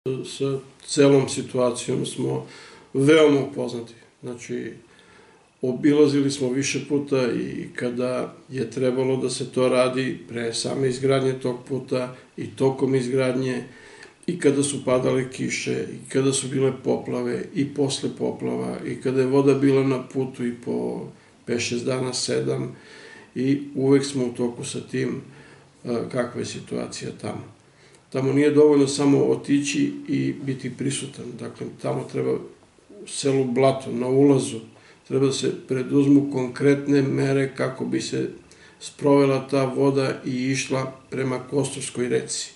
Sa celom situacijom smo veoma upoznati. Znači, obilazili smo više puta i kada je trebalo da se to radi pre same izgradnje tog puta i tokom izgradnje i kada su padale kiše i kada su bile poplave i posle poplava i kada je voda bila na putu i po 5-6 dana, 7 i uvek smo u toku sa tim kakva je situacija tamo. Tamo nije dovoljno samo otići i biti prisutan. Dakle, tamo treba u selu Blato, na ulazu, treba da se preduzmu konkretne mere kako bi se sprovela ta voda i išla prema Kosovskoj reci.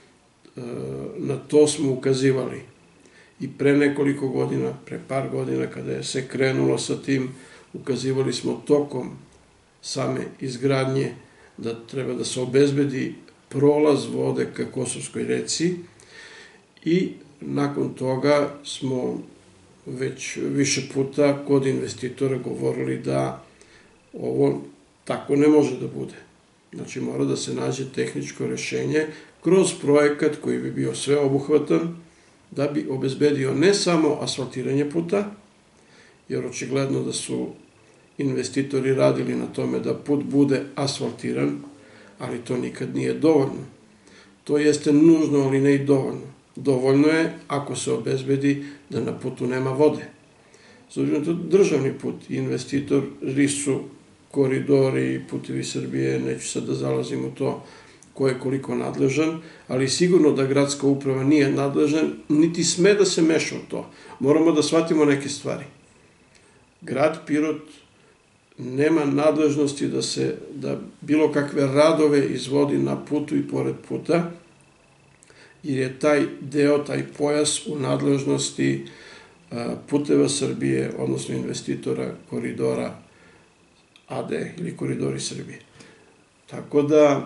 Na to smo ukazivali i pre nekoliko godina, pre par godina, kada je se krenulo sa tim, ukazivali smo tokom same izgradnje da treba da se obezbedi prolaz vode ka Kosovskoj reci i nakon toga smo već više puta kod investitora govorili da ovo tako ne može da bude. Znači, mora da se nađe tehničko rešenje kroz projekat koji bi bio sveobuhvatan, da bi obezbedio ne samo asfaltiranje puta, jer očigledno da su investitori radili na tome da put bude asfaltiran, ali to nikad nije dovoljno. To jeste nužno, ali ne i dovoljno. Dovoljno je ako se obezbedi da na putu nema vode. S obzirom to državni put, investitor, RISU, koridori, putevi Srbije, neću sad da zalazim u to ko je koliko nadležan, ali sigurno da gradska uprava nije nadležan, niti sme da se meša u to. Moramo da shvatimo neke stvari. Grad Pirot nema nadležnosti da bilo kakve radove izvodi na putu i pored puta, jer je taj deo, taj pojas u nadležnosti Puteva Srbije, odnosno investitora koridora AD ili koridori Srbije. Tako da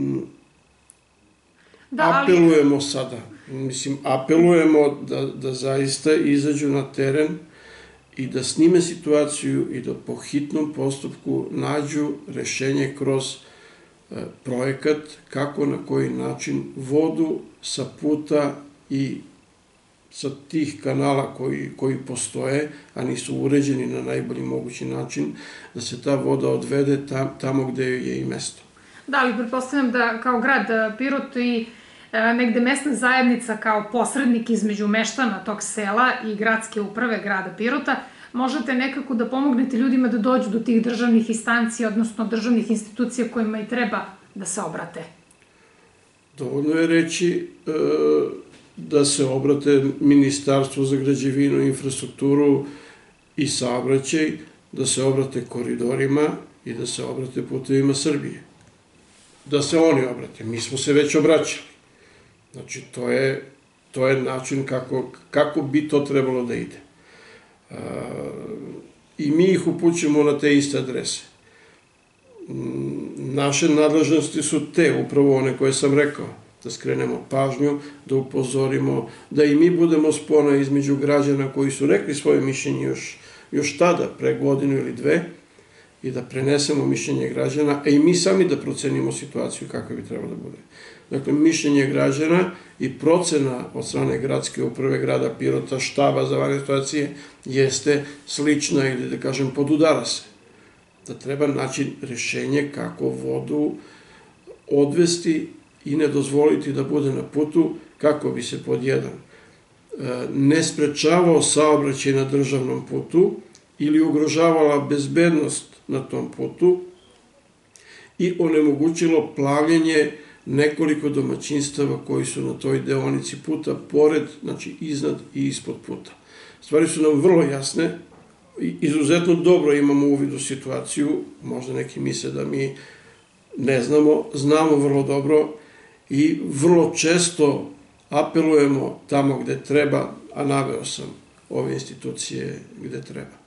apelujemo sada, apelujemo da zaista izađu na teren i da snime situaciju i da po hitnom postupku nađu rešenje kroz projekat kako, na koji način vodu sa puta i sa tih kanala koji postoje, a nisu uređeni na najbolji mogući način, da se ta voda odvede tamo gde je i mesto. Da, ali pretpostavljam da kao grad Pirot i negde mesna zajednica kao posrednik između meštana tog sela i gradske uprave grada Pirota, možete nekako da pomognete ljudima da dođu do tih državnih instancija, odnosno državnih institucija kojima i treba da se obrate? Dovoljno je reći da se obrate Ministarstvu za građevinu, infrastrukturu i saobraćaj, da se obrate koridorima i da se obrate putevima Srbije. Da se oni obrate. Mi smo se već obraćali. Znači, to je način kako bi to trebalo da ide. I mi ih upućujemo na te iste adrese. Naše nadležnosti su te, upravo one koje sam rekao, da skrenemo pažnju, da upozorimo, da i mi budemo spona između građana koji su rekli svoje mišljenje još tada, pre godinu ili dve, i da prenesemo mišljenje građana, a i mi sami da procenimo situaciju kakva bi trebalo da bude. Dakle, mišljenje građana i procena od strane gradske uprave grada Pirota, štaba za vanredne situacije, jeste slična ili, da kažem, podudara se. Da treba naći rešenje kako vodu odvesti i ne dozvoliti da bude na putu, kako bi se pod jedan ne sprečavao saobraćaj na državnom putu ili ugrožavala bezbednost na tom putu i onemogućilo plavljenje nekoliko domaćinstava koji su na toj deonici puta, pored, znači iznad i ispod puta. Stvari su nam vrlo jasne, izuzetno dobro imamo uvid u situaciju, možda neki misle da mi ne znamo, znamo vrlo dobro i vrlo često apelujemo tamo gde treba, a naveo sam ove institucije gde treba.